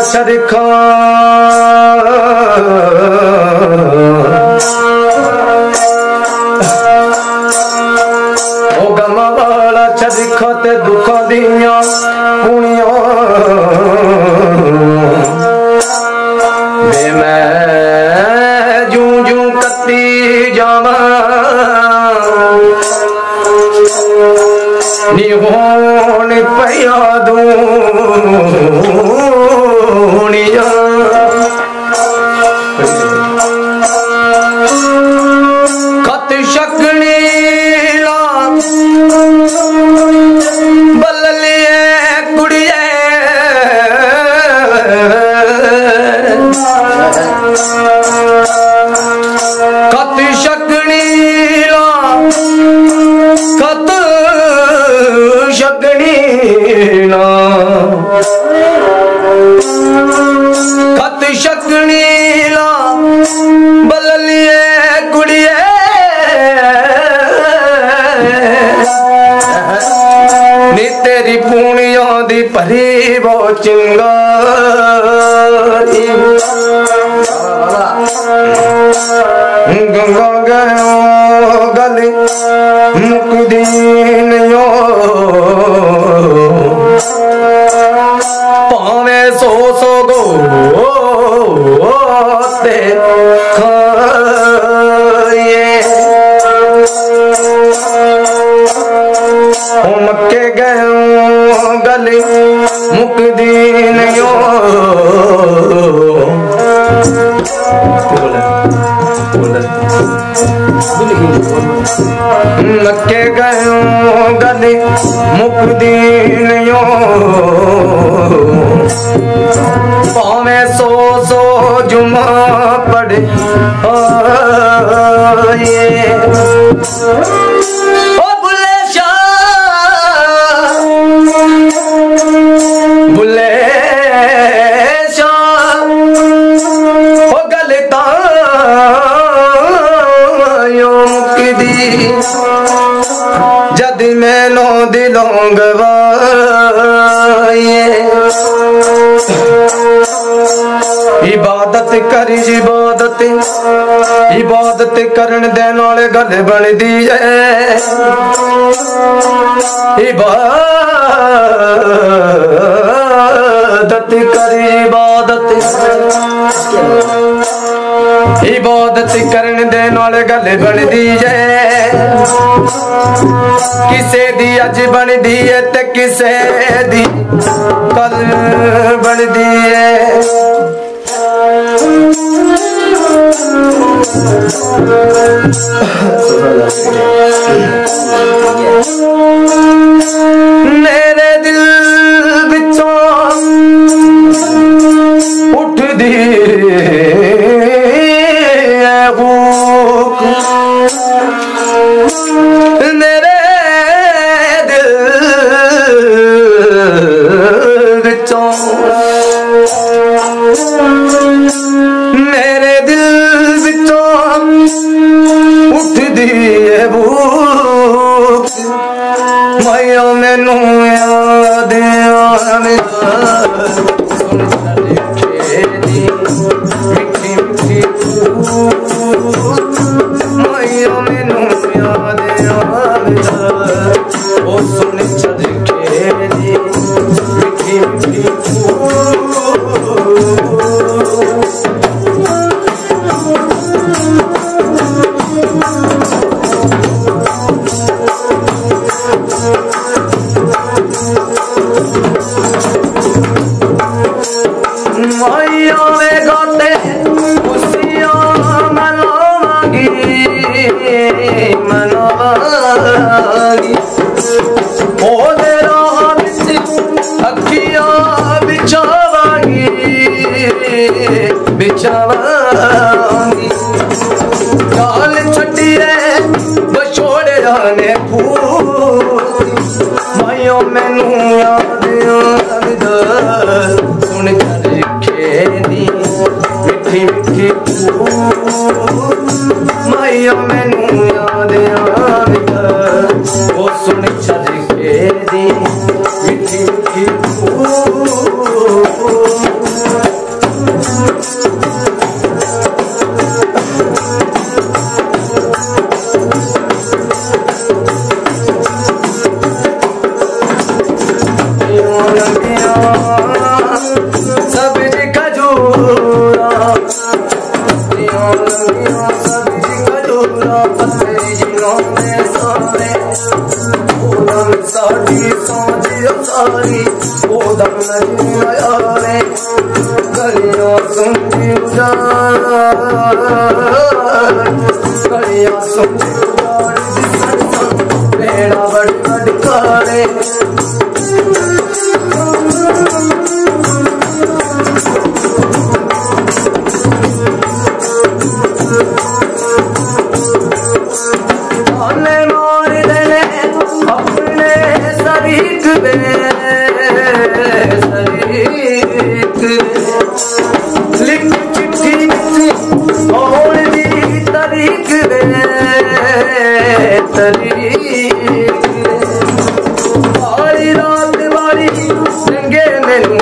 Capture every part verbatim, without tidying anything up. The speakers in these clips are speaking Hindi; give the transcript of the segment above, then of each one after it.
चरखा ओ गमा वाला चरखा ते दुखा दिया पुनिया वे मैं जू जू कत्ती जावा निहोन पया दूनिया खत शकनी ला बल्लिए कुड़िए खत शकनी ला खत शकनी ला खत शकनी ला बल्लिए कुड़िए नी तेरी पूनियों दी भरी वो चिंगारी गंगा गयो गली मुकदी नियो पावे सो सो गो ते खाए मक्के गयो गली मुकदी नियो मक्के गयो गली मुकदी नियो पावे सो सो जुमा पढ़े आए ओ बुले शाह बुले शाह ओ गलता यो मुकदी जद मैनो दिलों गवाए इबादत करी इबादत इबादत करन दे नाल गल बनदी है इबादत करी इबादत इबादत करन दे नाल गल बनदी है किसे दी अज बनदी है ते किसे दी कल बनदी है मेरे दिल विचों उठदी है भूख मेरे दिल विचों मेरे दिल विचों उठदी है भूख माया मैनू याद आवे सुन दी मिठी मिठी माया मैनू याद आवे ओ सुन चरखे दी मिठी मिठी माया में गाते खुशियां मनावांगी मनावांगी ओ तेरा बिच अखियां बिछावांगी बिछावांगी काल छड़ी रे बछोड़े ने फूल माया मैनू याद आंदा सुन दी मिठी मिठी माया मैनू याद आवेगा ओ सुन चरखे दी मिठी मिठी यारी ओ दम नजर यारे गलियां सुनती उजाड़ गलियां सुनती उजाड़ बेड़ा बड़ बड़ कारे बारी रात बारी रंगे मैनू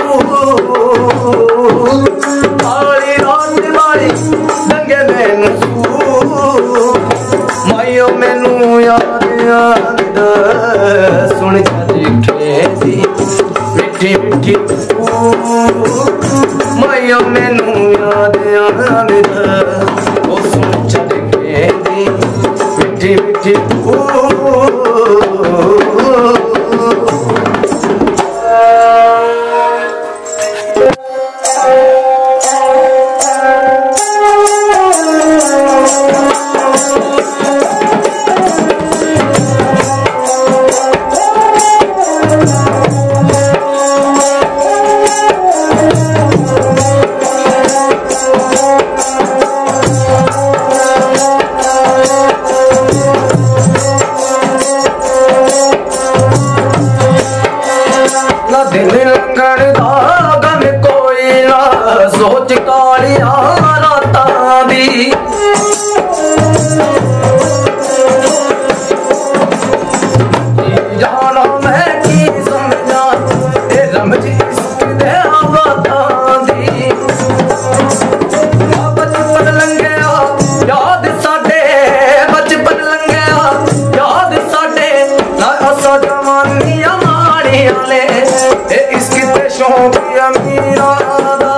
सूर बारी रात बारी रंगे मैनू सूर माइयो मैनू याद याद सुन खेदी मिठी मिठी माइयो मैनू याद याद ओ सुन खेदी मिठी मिठी सोच कालिया रातां दी जाना मैं की समझा ए रमज इश्क दे बातां दी बचपन लंघिया याद साडे बचपन लंघिया याद साडे ना असां जवानियां माड़ियां ले ए इश्क ते शौक अमीरा दा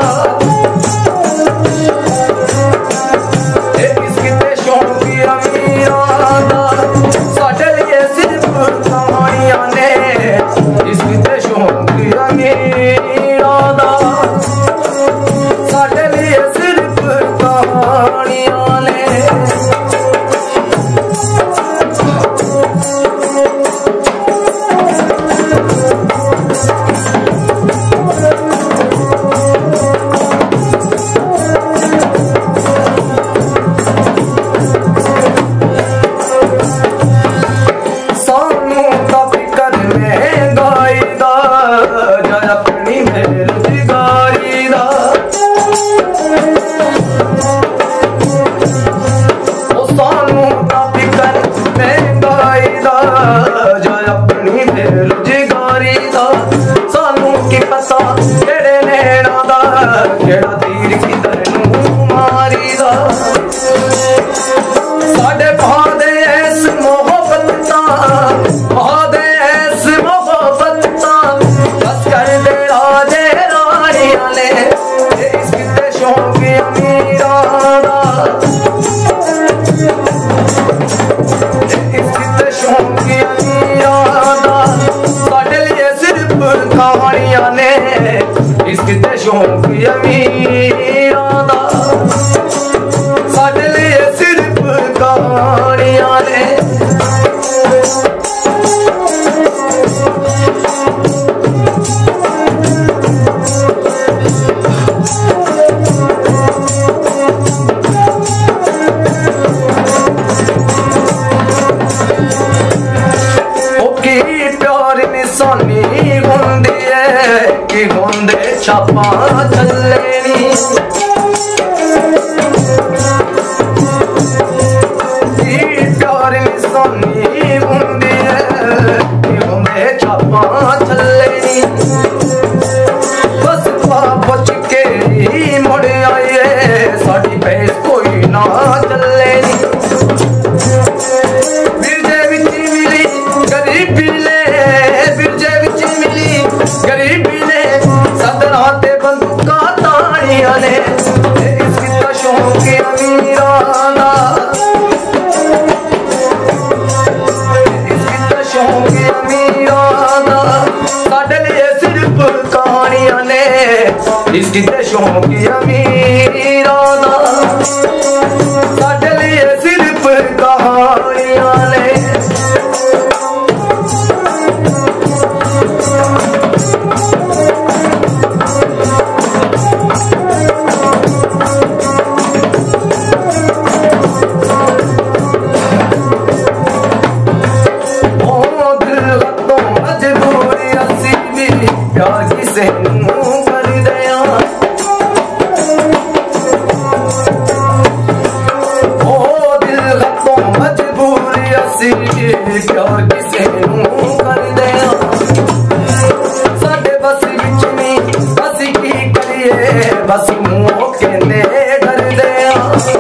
शौक अमीरा दा साडे लिए सिर्फ कहानियां ने प्यार निशानी होंदी है कि होंदे छापा चलनी प्यार निशानी होंदी है कि होंदे छापा चलनी बस पुछ के मुड़ आइए साड़ी पैस कोई ना चलनी बिरजे विच मिली गरीबी ले बिरजे विच मिली गरीबी ने सदरा ते बंदूका ताड़ियां ने इसका शौक अमीरा दा इसका शौक अमीरा दा इसकी ते शौक अमीरां दा साडे लिए सिर्फ कहानियां ने किसे कर दिया ओ दिल तो मजबूरी असी प्यार किसे कर दिया साडे बस विच नहीं बस की करिए बस मुंह कहने कर दिया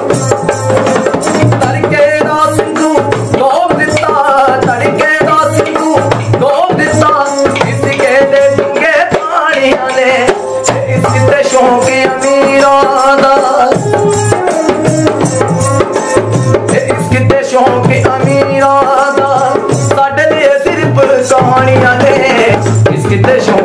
तड़के दा सिंधु डोब दिता तड़के दा सिंधु डोब दिता इसके दे डूंगे पानियां ने इसकी ते शौक अमीरां दा इसकी ते शौक अमीरां दा साडे लिए सिर्फ कहानियां ने इसकी ते शौक